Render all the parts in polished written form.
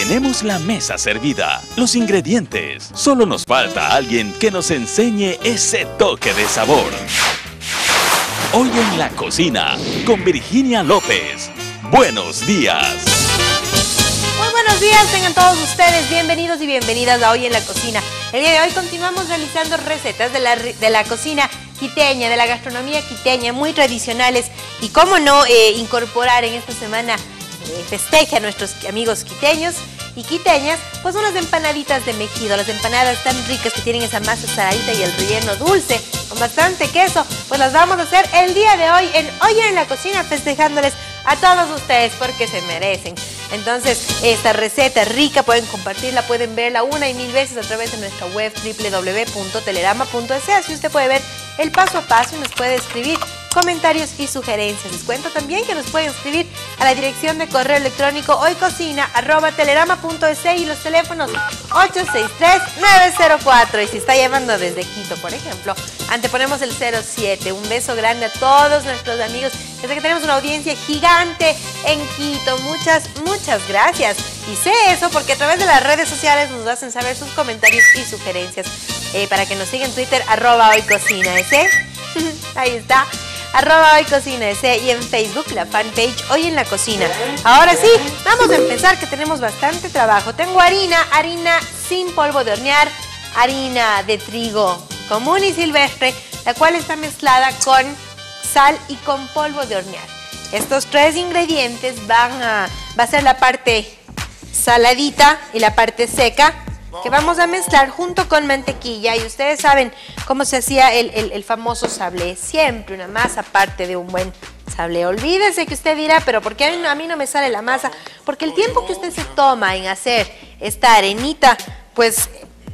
tenemos la mesa servida, los ingredientes. Solo nos falta alguien que nos enseñe ese toque de sabor. Hoy en la cocina, con Virginia López. Buenos días. Muy buenos días, tengan todos ustedes bienvenidos y bienvenidas a Hoy en la Cocina. El día de hoy continuamos realizando recetas de la cocina quiteña, de la gastronomía quiteña, muy tradicionales. Y cómo no incorporar en esta semana festeje a nuestros amigos quiteños y quiteñas, pues unas empanaditas de mejido, las empanadas tan ricas que tienen esa masa saladita y el relleno dulce con bastante queso, pues las vamos a hacer el día de hoy en la Cocina, festejándoles a todos ustedes porque se merecen. Entonces, esta receta rica pueden compartirla, pueden verla una y mil veces a través de nuestra web www.telerama.es. Así usted puede ver el paso a paso y nos puede escribir comentarios y sugerencias. Les cuento también que nos pueden escribir a la dirección de correo electrónico hoycocina@telerama.es y los teléfonos 863-904. Y si está llamando desde Quito, por ejemplo, anteponemos el 07. Un beso grande a todos nuestros amigos. Desde que tenemos una audiencia gigante en Quito. Muchas gracias. Y sé eso porque a través de las redes sociales nos hacen saber sus comentarios y sugerencias. Para que nos sigan en Twitter, @hoycocina.es. Ahí está. @hoycocina.es y en Facebook la fanpage Hoy en la Cocina. Ahora sí, vamos a empezar que tenemos bastante trabajo. Tengo harina sin polvo de hornear, harina de trigo común y silvestre, la cual está mezclada con sal y con polvo de hornear. Estos tres ingredientes va a ser la parte saladita y la parte seca, que vamos a mezclar junto con mantequilla. Y ustedes saben cómo se hacía el famoso sablé. Siempre una masa parte de un buen sablé. Olvídese que usted dirá, pero ¿por qué a mí no me sale la masa? Porque el tiempo que usted se toma en hacer esta arenita, pues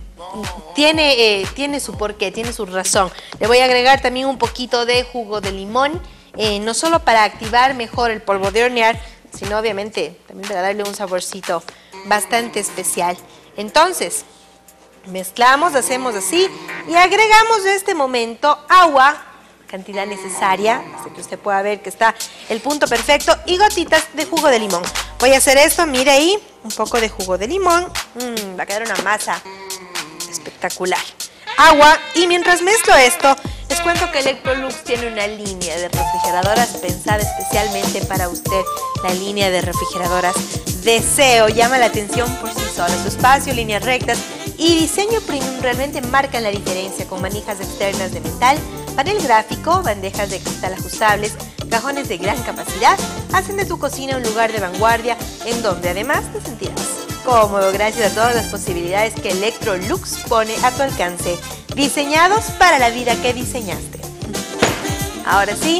tiene su porqué, tiene su razón. Le voy a agregar también un poquito de jugo de limón, no solo para activar mejor el polvo de hornear, sino obviamente también para darle un saborcito bastante especial. Entonces, mezclamos, hacemos así y agregamos en este momento agua, cantidad necesaria, hasta que usted pueda ver que está el punto perfecto, y gotitas de jugo de limón. Voy a hacer esto, mire ahí, un poco de jugo de limón, va a quedar una masa espectacular. Agua, y mientras mezclo esto, les cuento que Electrolux tiene una línea de refrigeradoras pensada especialmente para usted, la línea de refrigeradoras Deseo. Llama la atención por sí sola. Su espacio, líneas rectas y diseño premium realmente marcan la diferencia, con manijas externas de metal, panel gráfico, bandejas de cristal ajustables, cajones de gran capacidad, hacen de tu cocina un lugar de vanguardia en donde además te sentirás cómodo gracias a todas las posibilidades que Electrolux pone a tu alcance, diseñados para la vida que diseñaste. Ahora sí,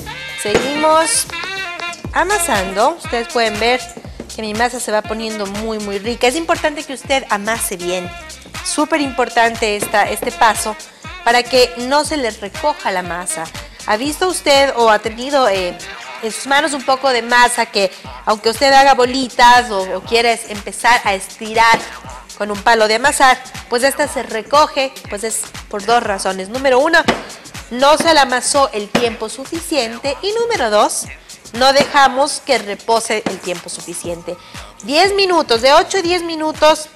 seguimos amasando. Ustedes pueden ver que mi masa se va poniendo muy rica. Es importante que usted amase bien. Súper importante este paso para que no se le recoja la masa. ¿Ha visto usted o ha tenido en sus manos un poco de masa que, aunque usted haga bolitas o quiera empezar a estirar con un palo de amasar, pues esta se recoge? Pues es por dos razones. Número uno, no se la amasó el tiempo suficiente, y número dos, no dejamos que repose el tiempo suficiente. 10 minutos, de 8 a 10 minutos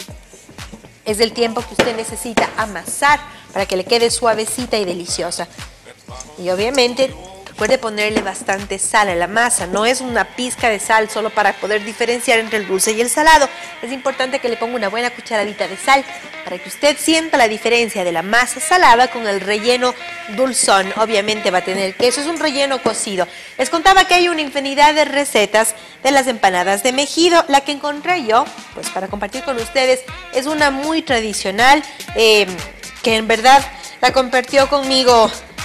es el tiempo que usted necesita amasar para que le quede suavecita y deliciosa. Y obviamente recuerde ponerle bastante sal a la masa. No es una pizca de sal solo para poder diferenciar entre el dulce y el salado. Es importante que le ponga una buena cucharadita de sal para que usted sienta la diferencia de la masa salada con el relleno dulzón. Obviamente va a tener queso, es un relleno cocido. Les contaba que hay una infinidad de recetas de las empanadas de mejido. La que encontré yo, pues para compartir con ustedes, es una muy tradicional, que en verdad la compartió conmigo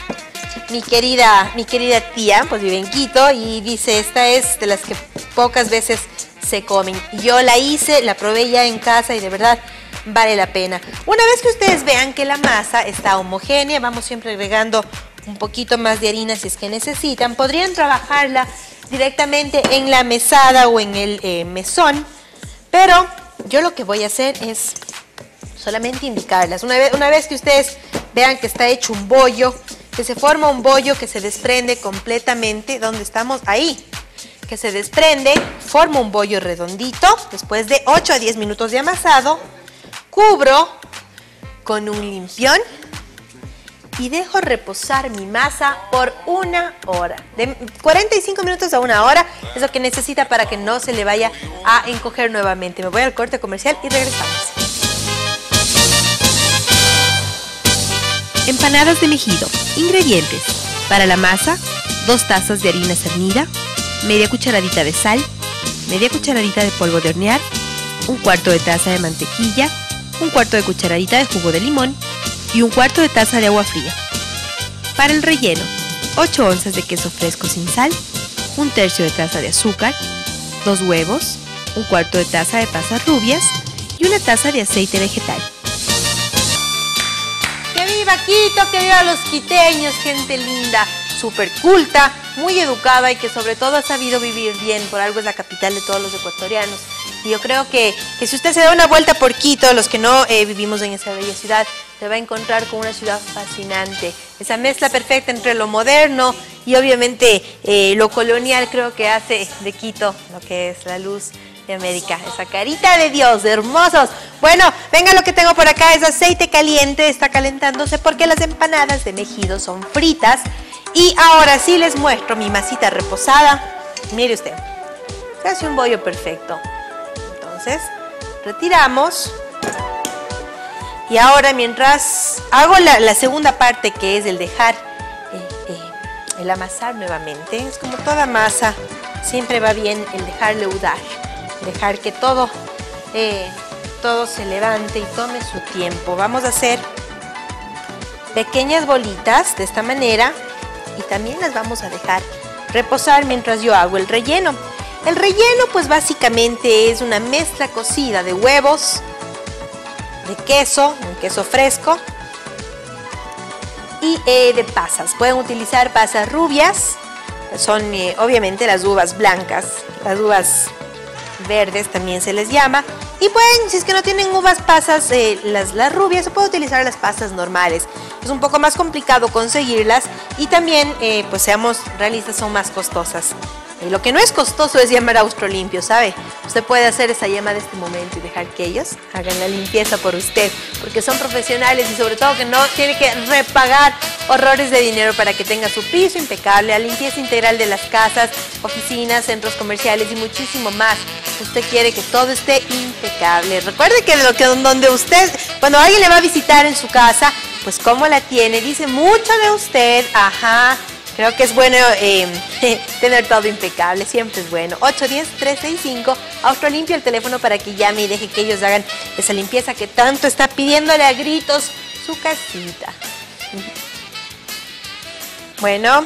mi querida tía, pues vive en Quito, y dice, esta es de las que pocas veces se comen. Yo la hice, la probé ya en casa y de verdad vale la pena. Una vez que ustedes vean que la masa está homogénea, vamos siempre agregando un poquito más de harina si es que necesitan. Podrían trabajarla directamente en la mesada o en el mesón, pero yo lo que voy a hacer es solamente indicarlas. Una vez que ustedes vean que está hecho un bollo, que se forma un bollo que se desprende completamente, donde estamos ahí, que se desprende, formo un bollo redondito. Después de 8 a 10 minutos de amasado, cubro con un limpión y dejo reposar mi masa por 1 hora. De 45 minutos a 1 hora es lo que necesita para que no se le vaya a encoger nuevamente. Me voy al corte comercial y regresamos. Empanadas de mejido. Ingredientes. Para la masa, 2 tazas de harina cernida, media cucharadita de sal, media cucharadita de polvo de hornear, 1/4 de taza de mantequilla, 1/4 de cucharadita de jugo de limón y 1/4 de taza de agua fría. Para el relleno, 8 onzas de queso fresco sin sal, 1/3 de taza de azúcar, 2 huevos, 1/4 de taza de pasas rubias y 1 taza de aceite vegetal. ¡Que viva Quito! ¡Que viva los quiteños! Gente linda, súper culta, muy educada y que sobre todo ha sabido vivir bien. Por algo es la capital de todos los ecuatorianos. Y yo creo que si usted se da una vuelta por Quito, los que no vivimos en esa bella ciudad, se va a encontrar con una ciudad fascinante. Esa mezcla perfecta entre lo moderno y obviamente lo colonial creo que hace de Quito lo que es la luz de América. Esa carita de Dios, hermosos. Bueno, venga, lo que tengo por acá es aceite caliente, está calentándose porque las empanadas de mejido son fritas. Y ahora sí les muestro mi masita reposada. Mire usted, se hace un bollo perfecto. Entonces, retiramos. Y ahora mientras hago la segunda parte, que es el dejar, el amasar nuevamente. Es como toda masa, siempre va bien el dejar leudar. Dejar que todo se levante y tome su tiempo. Vamos a hacer pequeñas bolitas de esta manera y también las vamos a dejar reposar mientras yo hago el relleno. El relleno pues básicamente es una mezcla cocida de huevos, de queso, un queso fresco y de pasas. Pueden utilizar pasas rubias, que son obviamente las uvas blancas, las uvas verdes también se les llama. Y pueden, si es que no tienen uvas pasas, las rubias, se puede utilizar las pasas normales. Es un poco más complicado conseguirlas y también, pues seamos realistas, son más costosas. Lo que no es costoso es llamar a Austrolimpio, ¿sabe? Usted puede hacer esa llamada de este momento y dejar que ellos hagan la limpieza por usted, porque son profesionales y sobre todo que no tiene que repagar horrores de dinero para que tenga su piso impecable, la limpieza integral de las casas, oficinas, centros comerciales y muchísimo más. Usted quiere que todo esté impecable. Recuerde que donde usted, cuando alguien le va a visitar en su casa, pues cómo la tiene, dice mucho de usted. Ajá. Creo que es bueno tener todo impecable, siempre es bueno. 810-365, Austrolimpio, el teléfono para que llame y deje que ellos hagan esa limpieza que tanto está pidiéndole a gritos su casita. Bueno.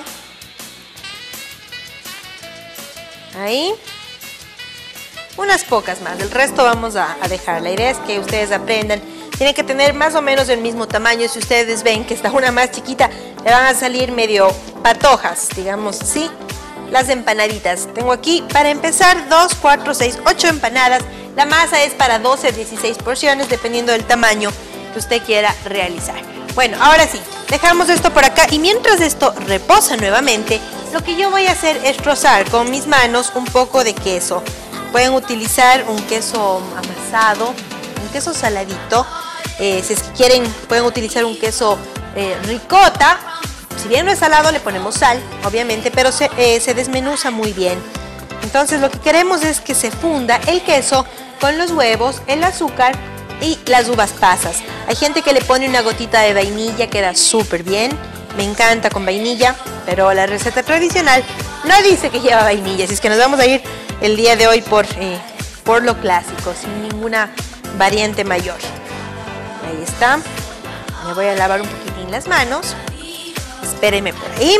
Ahí. Unas pocas más, el resto vamos a dejar. La idea es que ustedes aprendan. Tienen que tener más o menos el mismo tamaño. Si ustedes ven que está una más chiquita, le van a salir medio patojas, digamos, ¿sí? Las empanaditas. Tengo aquí, para empezar, 2, 4, 6, 8 empanadas. La masa es para 12 a 16 porciones, dependiendo del tamaño que usted quiera realizar. Bueno, ahora sí, dejamos esto por acá. Y mientras esto reposa nuevamente, lo que yo voy a hacer es trozar con mis manos un poco de queso. Pueden utilizar un queso amasado, un queso saladito. Si es que quieren, pueden utilizar un queso ricota. Si bien no es salado, le ponemos sal, obviamente, pero se desmenuza muy bien. Entonces lo que queremos es que se funda el queso con los huevos, el azúcar y las uvas pasas. Hay gente que le pone una gotita de vainilla, queda súper bien. Me encanta con vainilla, pero la receta tradicional no dice que lleva vainilla. Así es que nos vamos a ir el día de hoy por lo clásico, sin ninguna variante mayor. Ahí está. Me voy a lavar un poquitín las manos. Espérenme por ahí.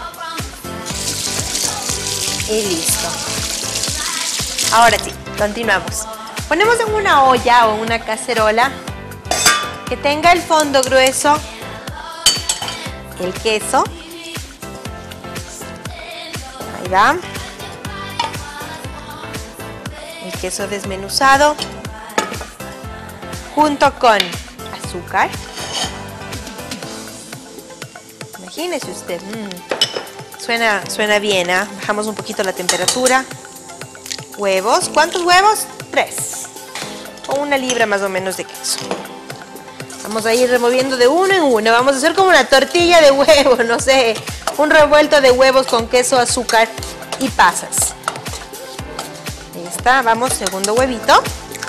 Y listo. Ahora sí, continuamos. Ponemos en una olla o una cacerola que tenga el fondo grueso, el queso. Ahí va. El queso desmenuzado junto con azúcar. Imagínese usted, Suena bien, ¿eh? Bajamos un poquito la temperatura. Huevos. ¿Cuántos huevos? 3. O 1 libra más o menos de queso. Vamos a ir removiendo de uno en uno. Vamos a hacer como una tortilla de huevo, no sé. Un revuelto de huevos con queso, azúcar y pasas. Ahí está. Vamos, segundo huevito.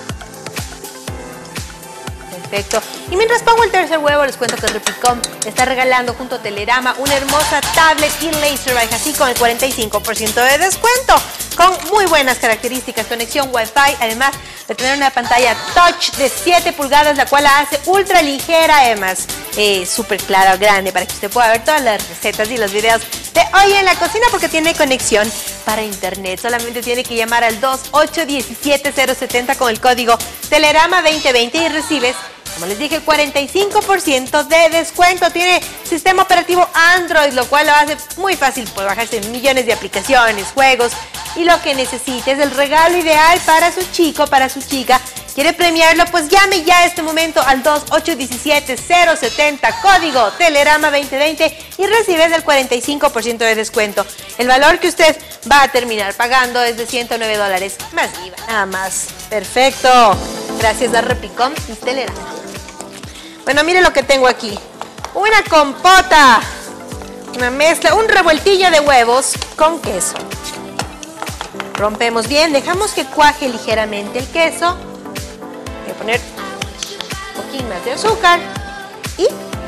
Perfecto. Y mientras pongo el tercer huevo, les cuento que Repicom está regalando junto a Telerama una hermosa tablet y Laserbyte, así con el 45% de descuento, con muy buenas características, conexión Wi-Fi, además de tener una pantalla touch de 7 pulgadas, la cual la hace ultra ligera, además súper clara, grande, para que usted pueda ver todas las recetas y los videos de Hoy en la Cocina, porque tiene conexión para internet. Solamente tiene que llamar al 2817-070 con el código Telerama 2020 y recibes, como les dije, el 45% de descuento. Tiene sistema operativo Android, lo cual lo hace muy fácil. Puede bajarse millones de aplicaciones, juegos y lo que necesite. Es el regalo ideal para su chico, para su chica. ¿Quiere premiarlo? Pues llame ya este momento al 2817-070, código Telerama 2020 y recibes el 45% de descuento. El valor que usted va a terminar pagando es de $109 más IVA, nada más. Perfecto. Gracias a Repicom y Telerama. Bueno, mire lo que tengo aquí. Una compota, una mezcla, un revueltillo de huevos con queso. Rompemos bien, dejamos que cuaje ligeramente el queso. Voy a poner un poquito más de azúcar y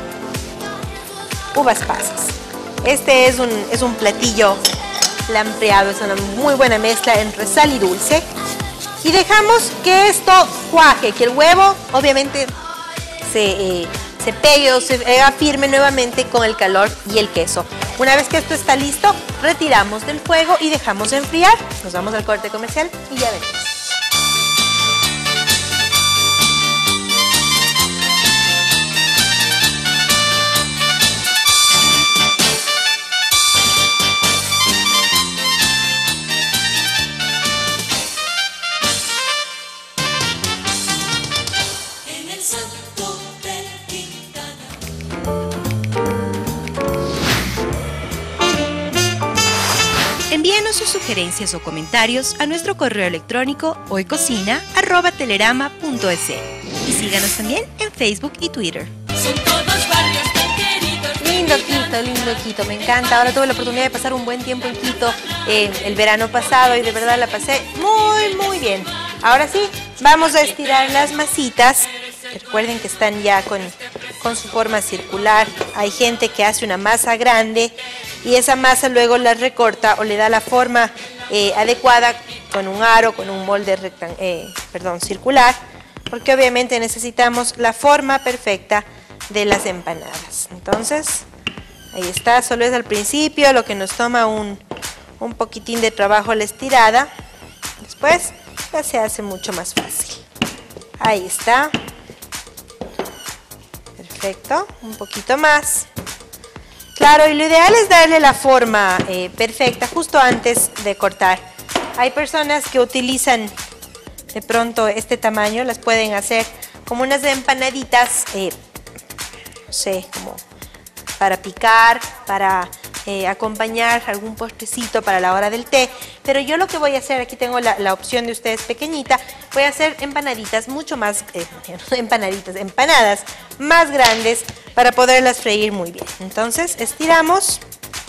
uvas pasas. Este es un platillo lampreado, es una muy buena mezcla entre sal y dulce. Y dejamos que esto cuaje, que el huevo obviamente se pegue o se haga firme nuevamente con el calor y el queso. Una vez que esto está listo, retiramos del fuego y dejamos enfriar. Nos vamos al corte comercial y ya venimos. Envíenos sus sugerencias o comentarios a nuestro correo electrónico hoycocina@telerama.es y síganos también en Facebook y Twitter. Son todos barrios tan queridos. Lindo Quito, me encanta. Ahora tuve la oportunidad de pasar un buen tiempo en Quito el verano pasado y de verdad la pasé muy bien. Ahora sí, vamos a estirar las masitas. Recuerden que están ya con su forma circular. Hay gente que hace una masa grande y esa masa luego la recorta o le da la forma adecuada con un aro, con un molde circular, porque obviamente necesitamos la forma perfecta de las empanadas. Entonces, ahí está, solo es al principio lo que nos toma un poquitín de trabajo la estirada. Después ya se hace mucho más fácil. Ahí está. Perfecto, un poquito más. Claro, y lo ideal es darle la forma perfecta justo antes de cortar. Hay personas que utilizan de pronto este tamaño, las pueden hacer como unas empanaditas, no sé, como para picar, para acompañar algún postrecito para la hora del té. Pero yo lo que voy a hacer, aquí tengo la opción de ustedes pequeñita, voy a hacer empanaditas mucho más, empanadas más grandes para poderlas freír muy bien. Entonces estiramos,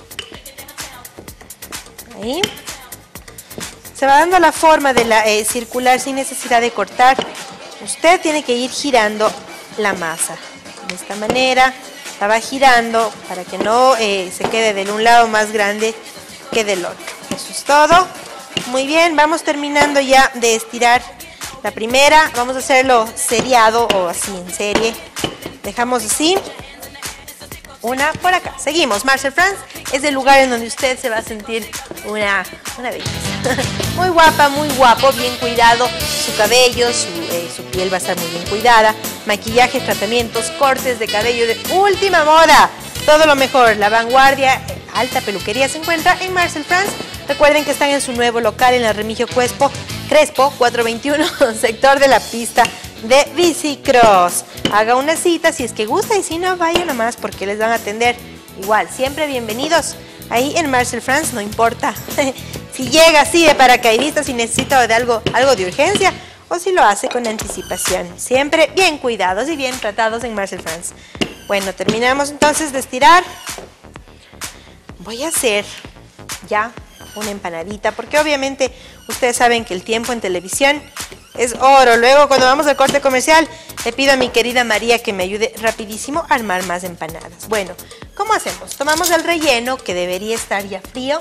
ahí, se va dando la forma de la circular sin necesidad de cortar. Usted tiene que ir girando la masa de esta manera. La va girando para que no se quede de un lado más grande que del otro. Eso es todo. Muy bien, vamos terminando ya de estirar la primera. Vamos a hacerlo seriado o así en serie. Dejamos así. Una por acá. Seguimos. Marcel France es el lugar en donde usted se va a sentir una belleza. Muy guapa, muy guapo, bien cuidado. Su cabello, su piel va a estar muy bien cuidada. Maquillaje, tratamientos, cortes de cabello de última moda. Todo lo mejor, la vanguardia, alta peluquería se encuentra en Marcel France. Recuerden que están en su nuevo local en la Remigio Crespo 421, sector de la pista de bicicross. Haga una cita si es que gusta y si no, vaya nomás porque les van a atender igual. Siempre bienvenidos Ahí en Marcel France no importa si llega así de paracaidista, si necesita de algo de urgencia o si lo hace con anticipación. Siempre bien cuidados y bien tratados en Marcel France. Bueno, terminamos entonces de estirar. Voy a hacer ya una empanadita, porque obviamente ustedes saben que el tiempo en televisión es oro. Luego, cuando vamos al corte comercial, le pido a mi querida María que me ayude rapidísimo a armar más empanadas. Bueno, ¿cómo hacemos? Tomamos el relleno, que debería estar ya frío.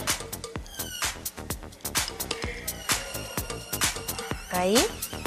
Ahí.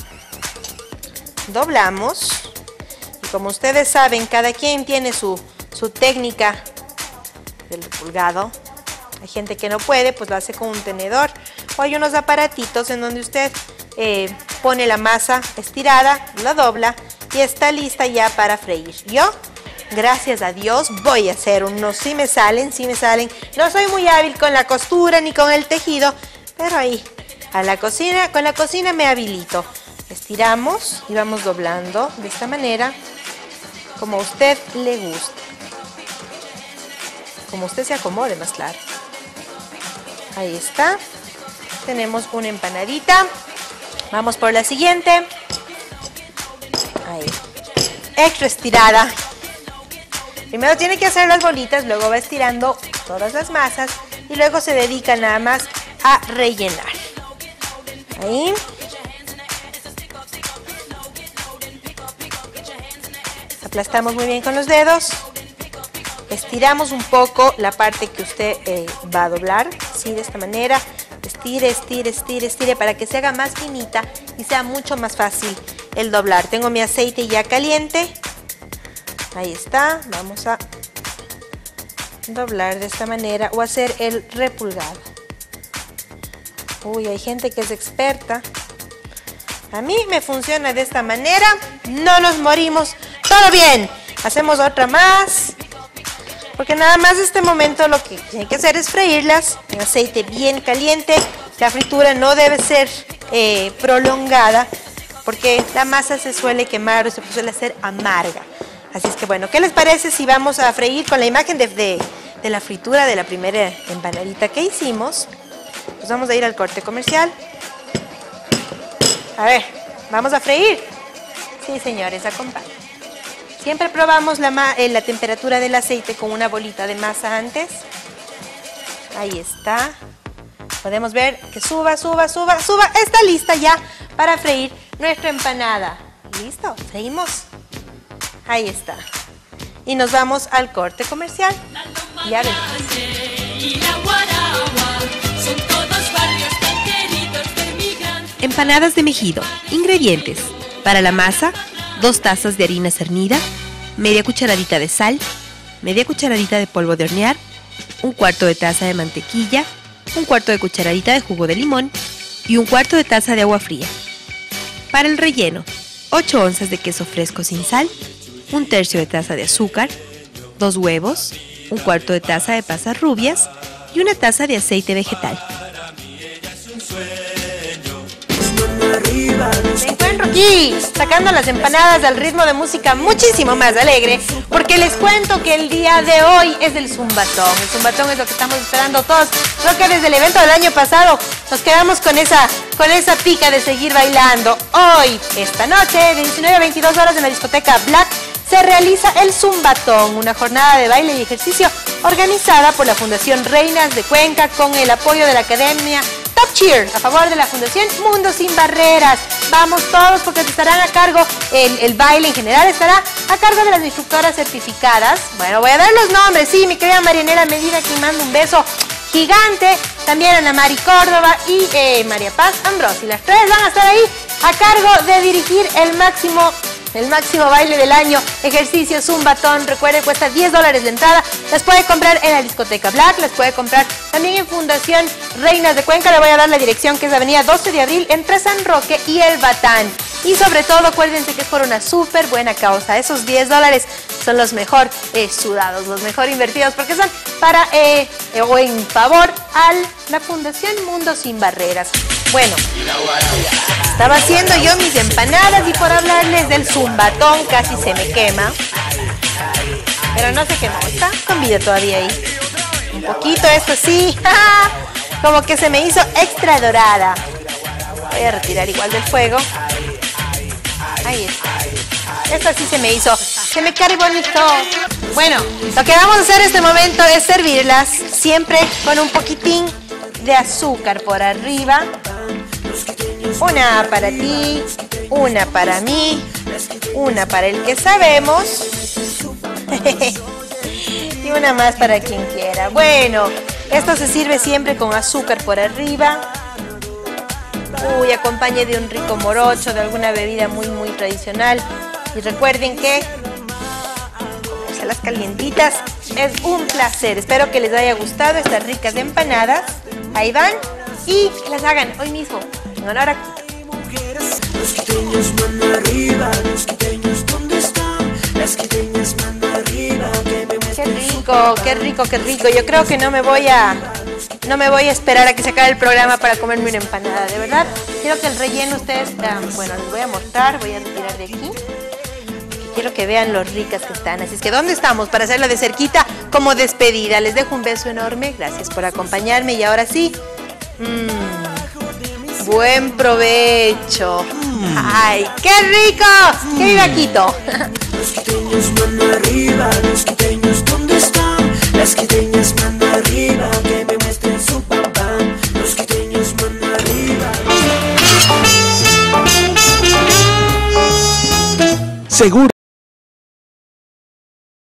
Doblamos. Y como ustedes saben, cada quien tiene su técnica del pulgado. Hay gente que no puede, pues lo hace con un tenedor. O hay unos aparatitos en donde usted pone la masa estirada, la dobla y está lista ya para freír. Yo, gracias a Dios, voy a hacer unos. Sí me salen. No soy muy hábil con la costura ni con el tejido, pero ahí, con la cocina me habilito. Estiramos y vamos doblando de esta manera, como a usted le guste. Como usted se acomode, más claro. Ahí está. Tenemos una empanadita. Vamos por la siguiente. Ahí. Extra estirada. Primero tiene que hacer las bolitas, luego va estirando todas las masas y luego se dedica nada más a rellenar. Ahí. Aplastamos muy bien con los dedos. Estiramos un poco la parte que usted va a doblar, ¿sí? De esta manera. Estire para que se haga más finita y sea mucho más fácil el doblar. Tengo mi aceite ya caliente. Ahí está. Vamos a doblar de esta manera o hacer el repulgado. Uy, hay gente que es experta. A mí me funciona de esta manera. No nos morimos. Todo bien. Hacemos otra más. Porque nada más en este momento lo que hay que hacer es freírlas en aceite bien caliente. La fritura no debe ser prolongada porque la masa se suele quemar o se suele hacer amarga. Así es que bueno, ¿qué les parece si vamos a freír con la imagen de la fritura de la primera empanadita que hicimos? Pues vamos a ir al corte comercial. A ver, ¿vamos a freír? Sí, señores, acompañen. Siempre probamos la temperatura del aceite con una bolita de masa antes. Ahí está. Podemos ver que suba. Está lista ya para freír nuestra empanada. ¿Listo? Freímos. Ahí está. Y nos vamos al corte comercial. Ya ven. Empanadas de Mejido. Ingredientes. Para la masa, 2 tazas de harina cernida, media cucharadita de sal, media cucharadita de polvo de hornear, 1/4 de taza de mantequilla, 1/4 de cucharadita de jugo de limón y 1/4 de taza de agua fría. Para el relleno, 8 onzas de queso fresco sin sal, 1/3 de taza de azúcar, 2 huevos, 1/4 de taza de pasas rubias y 1 taza de aceite vegetal. Me encuentro aquí sacando las empanadas al ritmo de música muchísimo más alegre, porque les cuento que el día de hoy es el zumbatón. El zumbatón es lo que estamos esperando todos. Creo que desde el evento del año pasado nos quedamos con esa pica de seguir bailando. Hoy, esta noche, de 19 a 22 horas en la discoteca Black, se realiza el zumbatón, una jornada de baile y ejercicio organizada por la Fundación Reinas de Cuenca con el apoyo de la Academia Top Cheer, a favor de la Fundación Mundo Sin Barreras. Vamos todos porque estarán a cargo, el baile en general estará a cargo de las instructoras certificadas. Bueno, voy a dar los nombres, sí, mi querida Marianela Medina, que mando un beso gigante. También Ana Mari Córdoba y María Paz Ambrosi. Las tres van a estar ahí a cargo de dirigir el máximo baile del año, ejercicio zumbatón. Recuerde, cuesta $10 la entrada. Las puede comprar en la discoteca Black, las puede comprar también en Fundación Reinas de Cuenca. Le voy a dar la dirección, que es avenida 12 de abril entre San Roque y El Batán. Y sobre todo, acuérdense que es por una súper buena causa. Esos $10 son los mejor sudados, los mejor invertidos, porque son para o en favor a la Fundación Mundo Sin Barreras. Bueno, estaba haciendo yo mis empanadas y por hablarles del zumbatón casi se me quema. Pero no se quemó, está con vida todavía ahí. Un poquito, esto sí. Como que se me hizo extra dorada. Voy a retirar igual del fuego. Ahí está. Esto sí se me hizo. Se me cae bonito. Bueno, lo que vamos a hacer en este momento es servirlas siempre con un poquitín de azúcar por arriba. Una para ti, una para mí, una para el que sabemos y una más para quien quiera. Bueno, esto se sirve siempre con azúcar por arriba. Uy, acompañe de un rico morocho, de alguna bebida muy tradicional. Y recuerden que comerse las calientitas es un placer. Espero que les haya gustado estas ricas empanadas. Ahí van y que las hagan hoy mismo en honor a Los quiteños mano arriba, los quiteños ¿dónde están? Las quiteñas mano arriba, que me muestren. Qué rico, qué rico. Yo creo que no me voy a esperar a que se acabe el programa para comerme una empanada, de verdad. Quiero que el relleno ustedes, bueno, les voy a mostrar, voy a retirar de aquí. Quiero que vean lo ricas que están. Así es que, ¿dónde estamos? Para hacerla de cerquita como despedida. Les dejo un beso enorme. Gracias por acompañarme. Y ahora sí, buen provecho. ¡Ay, qué rico! ¡Que viva Quito! Los quiteños mano arriba, los quiteños ¿dónde están? Las quiteñas mano arriba, que me muestren su pam pam. Los quiteños mano arriba. Seguro.